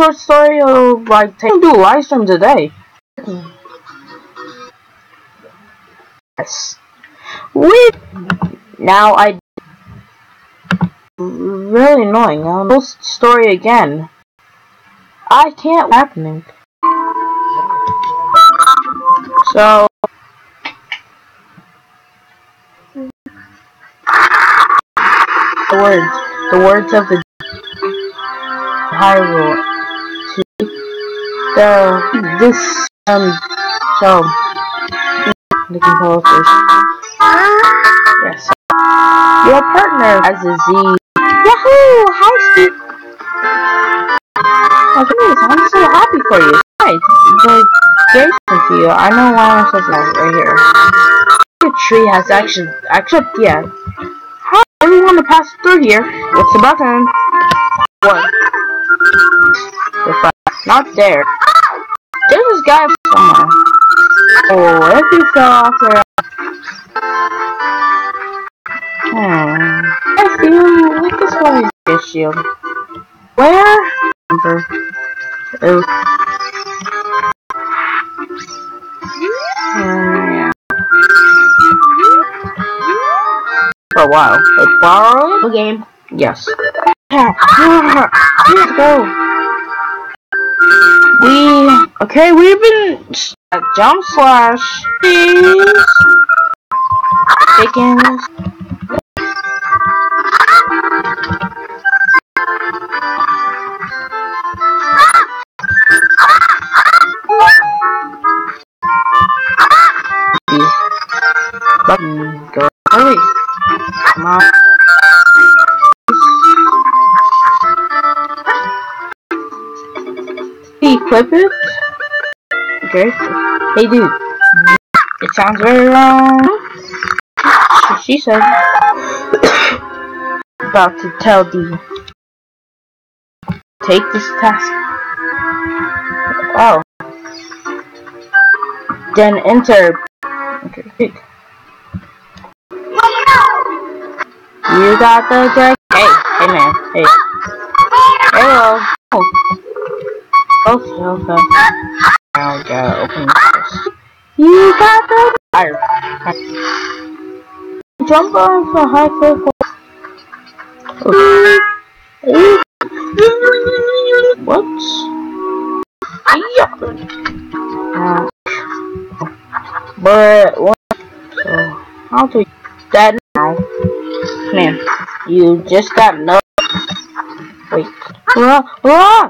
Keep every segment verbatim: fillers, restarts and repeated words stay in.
short story of like take do a live stream today. Yes. We now I really annoying. I'll know story again. I can't happening. So the words the words of the Hyrule to the this um so the composers. Yes. Your partner has a Z. Yahoo! Hi Steve. Oh goodness, I'm so happy for you. Right. The gate for you. I know why I'm supposed to have it right here. The tree has actually actually yeah. How everyone to pass through here? What's the button? What? Not there. There's this guy somewhere. Oh, if he fell off there. Hmm. I see him. Look this way. His shield. Where? Oh. Hmm. For a while. Like borrow the game. Yes. Let's go. We okay. We've been at jump slash. Please. Chickens. Button go early. Come on. Equip it. Okay. Hey dude. It sounds very wrong. She said. About to tell the. Take this task. Oh. Then enter. Okay. Pick. You got the drag. Hey, hey man, hey. Hello. Oh. Okay, okay. Now we gotta open this. You got the fire. Jump on for high cliff. Okay. What? Uh, but what? So how to that now? Man, you just got no. Wait. Uh, uh,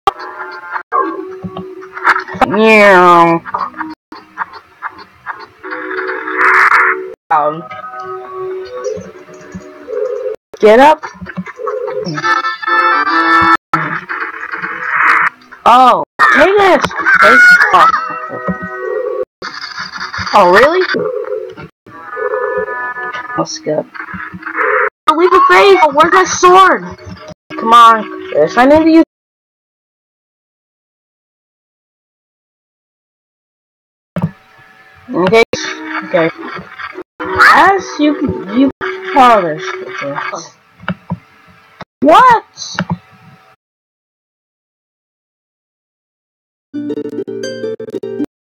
Meow. Um. Get up. Oh, take this. Take. Oh. Oh, really? Let's go. Leave a face. Oh, where's my sword? Come on. Yes, I need to use. Okay. Okay. As you you polish this. What?